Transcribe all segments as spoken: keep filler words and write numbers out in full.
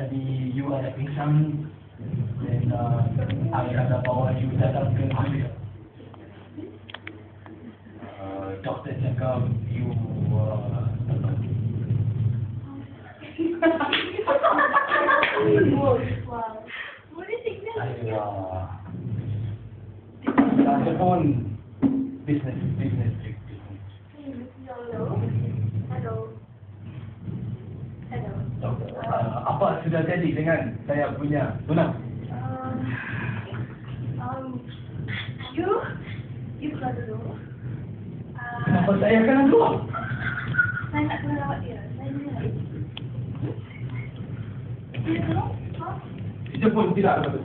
tadi you ada pingsan dan uh, I ada bawa you datang ke ambil. Uh, doktor cakap you uh, saya saya pun business business business. Hello. Hello. Hello. Doktor, uh, apa sudah jadi dengan saya punya tunang? Um, um, you, you keluar dulu. Uh, Kenapa saya kena keluar? saya tak kena rawat dia. Saya ni lah. Dia tu, ha? Itu pun tidak betul.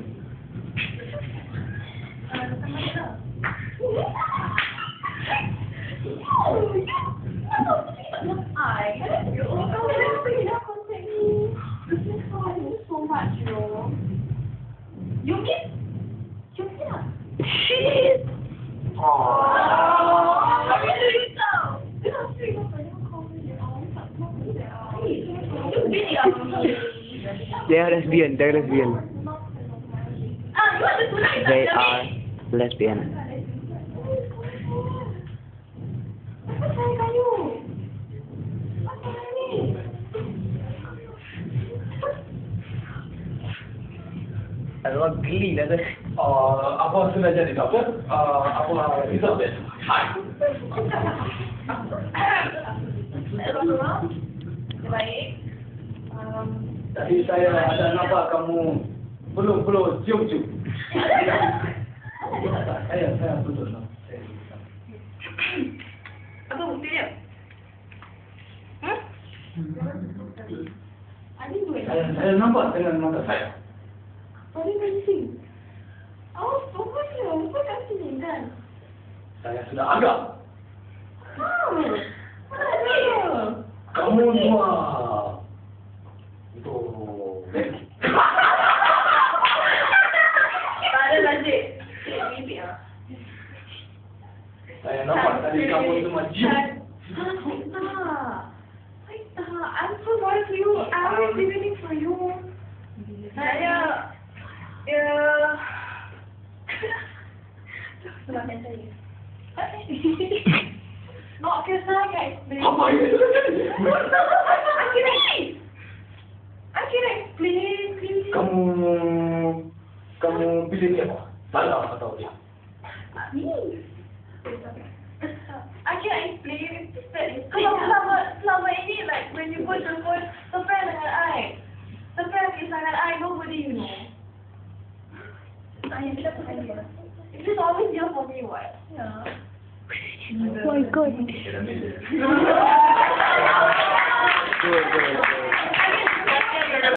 Uh, datang mana dah? You miss? You miss? Shit! Oh, I really tahu. They are lesbian, they are lesbian. Ah, you ada tulis tak? They are lesbian. Apa saya kayu? Apa ni? Orang geli lah tu. Uh, apa sudah jadi doktor? Uh, apa result dia? Hai. Baik. Um, Tadi saya ada nampak kamu belum belum cium cium. Saya saya betul. apa bukti dia? Hah? Ada dua. Saya saya nampak dengan mata saya. Ada kencing. Oh, pokoknya, apa kat sini kan? Saya sudah agak. Hmm. Mana ada? Kamu dua. Itu. Tak ada lagi. Mimpi ah. Saya nampak tadi kamu semua cium. Aita, Aita, I'm so sorry for you. I always be waiting for you. Saya, ya, selamat saya. Not because I can explain. Apa ini sudah jadi? I can explain. I can explain, please. Kamu kamu pilih dia apa? Saya atau dia? Me. I can explain. Kalau selama selama ini, like when you go to the phone, sampai dengan I, sampai lagi sangat I, nobody you know. Ayah kita pernah dia. It's always there for me, what? Yeah. Oh my god.